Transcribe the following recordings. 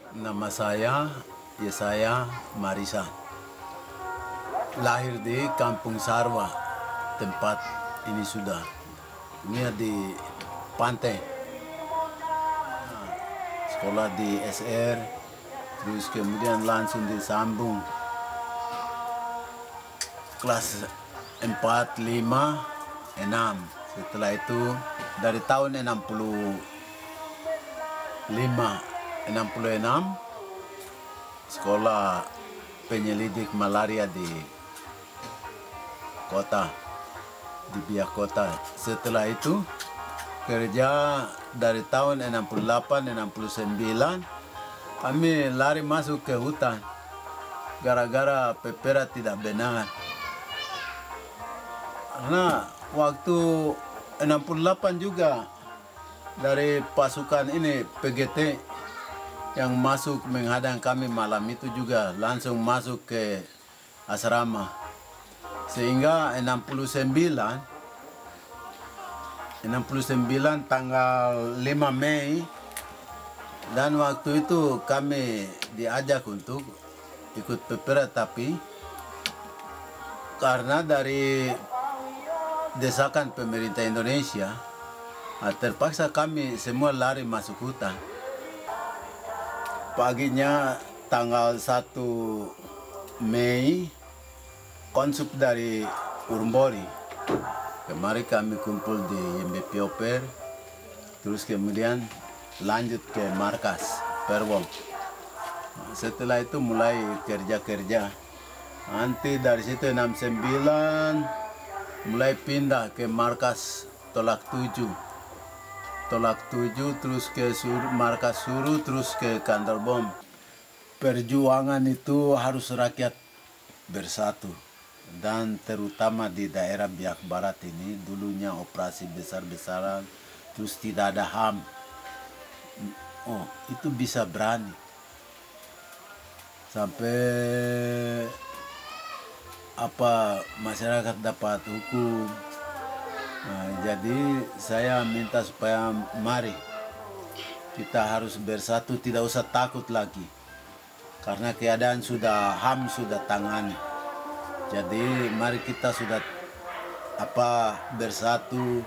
Nama saya Yesaya Marisan. Lahir di Kampung Sarwa, tempat ini sudah. Ini di pantai. Sekolah di SR, terus kemudian langsung disambung kelas 4, 5, 6. Setelah itu dari tahun 66 sekolah penyelidik malaria di kota, di Biak Kota. Setelah itu kerja dari tahun 68, 69 kami lari masuk ke hutan gara-gara pepera tidak benar. Karena waktu 68 juga dari pasukan ini PGT yang masuk menghadang kami malam itu juga langsung masuk ke asrama. Sehingga 69 tanggal 5 Mei dan waktu itu kami diajak untuk ikut pepera, tapi karena dari desakan pemerintah Indonesia terpaksa kami semua lari masuk hutan. Paginya tanggal 1 Mei konsup dari Urumbori kemari kami kumpul di MBPOPER, terus kemudian lanjut ke markas Perwol. Setelah itu mulai kerja-kerja. Nanti dari situ 69 mulai pindah ke markas Tolak 7, terus ke markas Suru, terus ke kantor bom. Perjuangan itu harus rakyat bersatu, dan terutama di daerah Biak Barat ini dulunya operasi besar-besaran, terus tidak ada HAM. Oh, itu bisa berani sampai masyarakat dapat hukum. Jadi saya minta supaya mari kita harus bersatu, tidak usah takut lagi karena keadaan HAM sudah tangani. Jadi mari kita sudah bersatu,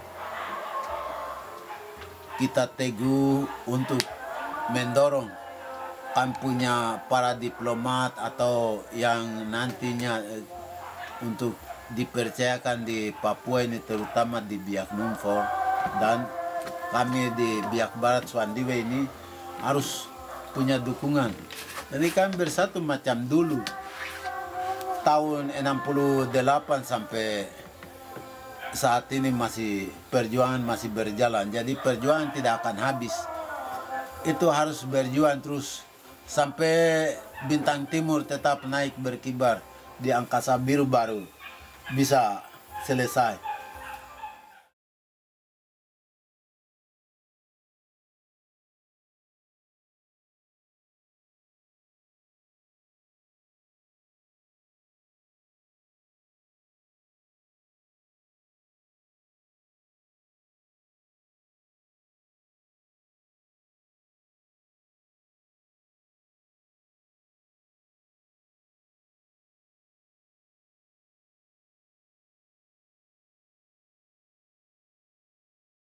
kita teguh untuk mendorong punya para diplomat atau yang nantinya untuk dipercayakan di Papua ini, terutama di Biak Numfor, dan kami di Biak Barat Swandiwe ini harus punya dukungan. Jadi kami bersatu macam dulu tahun 68 sampai saat ini perjuangan masih berjalan. Jadi perjuangan tidak akan habis. Itu harus berjuang terus sampai bintang timur tetap naik berkibar di angkasa biru baru bisa selesai.